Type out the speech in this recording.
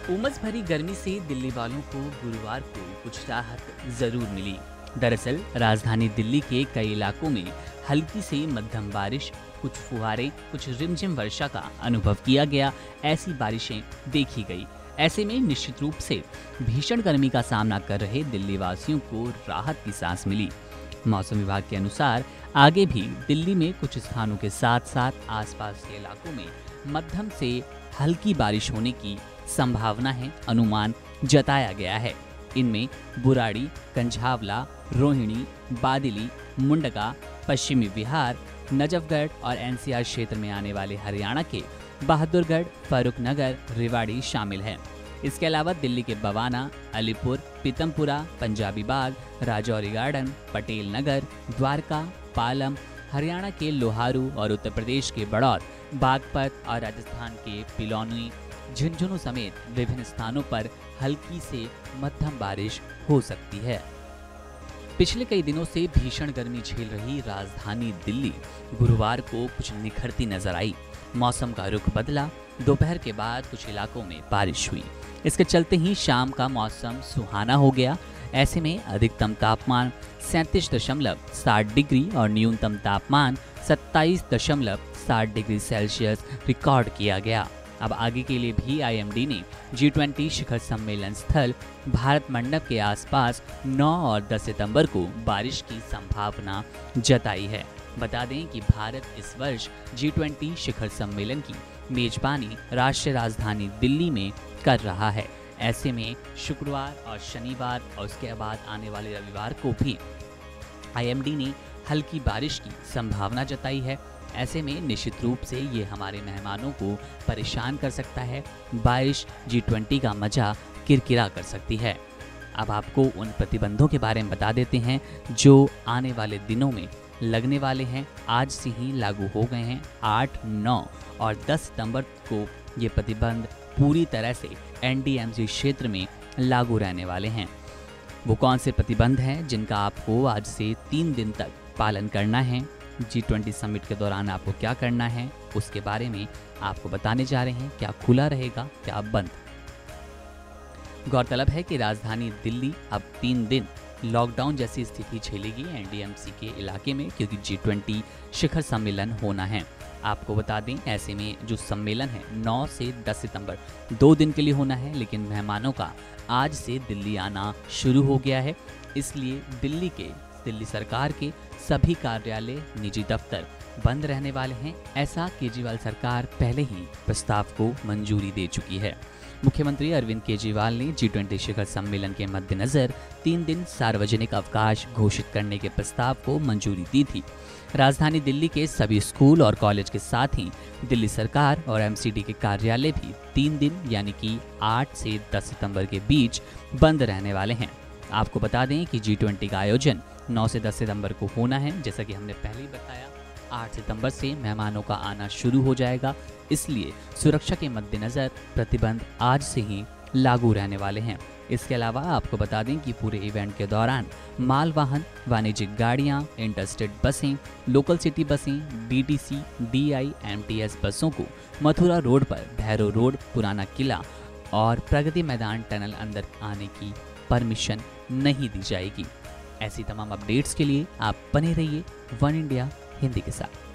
उमस भरी गर्मी से दिल्ली वालों को गुरुवार को कुछ राहत जरूर मिली। दरअसल राजधानी दिल्ली के कई इलाकों में हल्की से मध्यम बारिश, कुछ फुहारे, कुछ रिमझिम वर्षा का अनुभव किया गया। ऐसी बारिशें देखी गई। ऐसे में निश्चित रूप से भीषण गर्मी का सामना कर रहे दिल्ली वासियों को राहत की सांस मिली। मौसम विभाग के अनुसार आगे भी दिल्ली में कुछ स्थानों के साथ साथ आसपास के इलाकों में मध्यम से हल्की बारिश होने की संभावना है, अनुमान जताया गया है। इनमें बुराड़ी, कंझावला, रोहिणी, बादिली, मुंडका, पश्चिमी बिहार, नजफगढ़ और एनसीआर क्षेत्र में आने वाले हरियाणा के बहादुरगढ़, फर्रुखनगर, रेवाड़ी शामिल हैं। इसके अलावा दिल्ली के बवाना, अलीपुर, पीतमपुरा, पंजाबी बाग, राजौरी गार्डन, पटेल नगर, द्वारका, पालम, हरियाणा के लोहारू और उत्तर प्रदेश के बड़ौद, बागपत और राजस्थान के पिलौनी, झुंझुनू समेत विभिन्न स्थानों पर हल्की से मध्यम बारिश हो सकती है। पिछले कई दिनों से भीषण गर्मी झेल रही राजधानी दिल्ली गुरुवार को कुछ निखरती नजर आई। मौसम का रुख बदला। दोपहर के बाद कुछ इलाकों में बारिश हुई। इसके चलते ही शाम का मौसम सुहाना हो गया। ऐसे में अधिकतम तापमान 37.7 डिग्री और न्यूनतम तापमान 27.7 डिग्री सेल्सियस रिकॉर्ड किया गया। अब आगे के लिए भी आईएमडी ने G20 शिखर सम्मेलन स्थल भारत मंडप के आसपास 9 और 10 सितंबर को बारिश की संभावना जताई है। बता दें कि भारत इस वर्ष G20 शिखर सम्मेलन की मेजबानी राष्ट्रीय राजधानी दिल्ली में कर रहा है। ऐसे में शुक्रवार और शनिवार और उसके बाद आने वाले रविवार को भी आईएमडी ने हल्की बारिश की संभावना जताई है। ऐसे में निश्चित रूप से ये हमारे मेहमानों को परेशान कर सकता है। बारिश G20 का मजा किरकिरा कर सकती है। अब आपको उन प्रतिबंधों के बारे में बता देते हैं जो आने वाले दिनों में लगने वाले हैं। आज से ही लागू हो गए हैं। 8, 9 और 10 सितंबर को ये प्रतिबंध पूरी तरह से एनडीएमसी क्षेत्र में लागू रहने वाले हैं। वो कौन से प्रतिबंध हैं जिनका आपको आज से 3 दिन तक पालन करना है? G20 समिट के दौरान आपको क्या करना है, उसके बारे में आपको बताने जा रहे हैं। क्या खुला रहेगा, क्या बंद। गौरतलब है कि राजधानी दिल्ली अब 3 दिन लॉकडाउन जैसी स्थिति झेलेगी एनडीएमसी के इलाके में, क्योंकि G20 शिखर सम्मेलन होना है। आपको बता दें, ऐसे में जो सम्मेलन है 9 से 10 सितंबर 2 दिन के लिए होना है, लेकिन मेहमानों का आज से दिल्ली आना शुरू हो गया है। इसलिए दिल्ली सरकार के सभी कार्यालय, निजी दफ्तर बंद रहने वाले हैं। ऐसा केजरीवाल सरकार पहले ही प्रस्ताव को मंजूरी दे चुकी है। मुख्यमंत्री अरविंद केजरीवाल ने G20 शिखर सम्मेलन के मद्देनजर 3 दिन सार्वजनिक अवकाश घोषित करने के प्रस्ताव को मंजूरी दी थी। राजधानी दिल्ली के सभी स्कूल और कॉलेज के साथ ही दिल्ली सरकार और एमसीडी के कार्यालय भी 3 दिन यानी कि 8 से 10 सितंबर के बीच बंद रहने वाले हैं। आपको बता दें कि G20 का आयोजन 9 से 10 सितंबर को होना है। जैसा कि हमने पहले ही बताया, 8 सितंबर से मेहमानों का आना शुरू हो जाएगा। इसलिए सुरक्षा के मद्देनजर प्रतिबंध आज से ही लागू रहने वाले हैं। इसके अलावा आपको बता दें कि पूरे इवेंट के दौरान माल वाहन, वाणिज्यिक गाड़ियां, इंटरस्टेट बसें, लोकल सिटी बसें, डीटीसी, डीआई, एमटीएस बसों को मथुरा रोड पर भैरव रोड, पुराना किला और प्रगति मैदान टनल अंदर आने की परमिशन नहीं दी जाएगी। ऐसी तमाम अपडेट्स के लिए आप बने रहिए वन इंडिया हिंदी के साथ।